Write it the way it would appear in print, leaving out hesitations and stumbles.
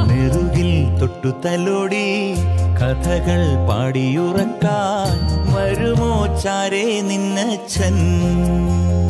നെറുകിൽ തൊട്ടു തലോടി കഥകൾ പാടിയുറക്കാൻ വരുമോ ചാരേ നിന്നച്ഛൻ.